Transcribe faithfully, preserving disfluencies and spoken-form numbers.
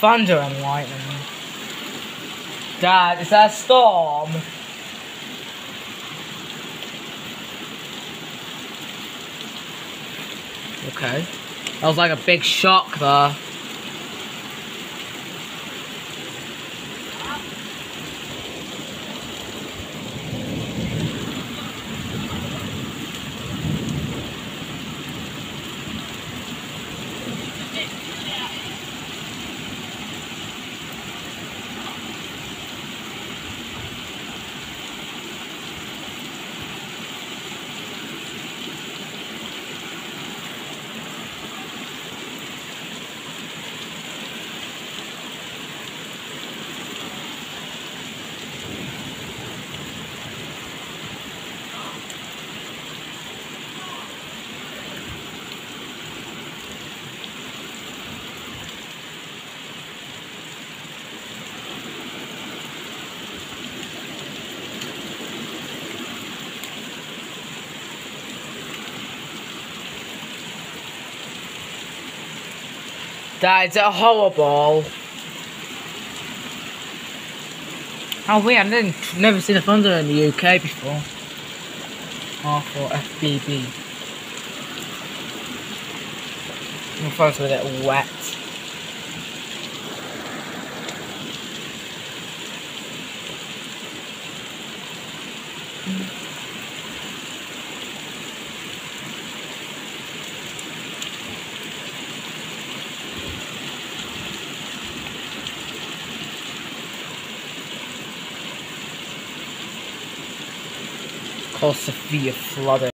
thunder and lightning. Dad, is that a storm? Okay. That was like a big shock there. Dad, is it horrible? Oh weird, I didn't, never seen a thunder in the U K before. R for F B B. My phone's a little wet. Called Sophia flooded.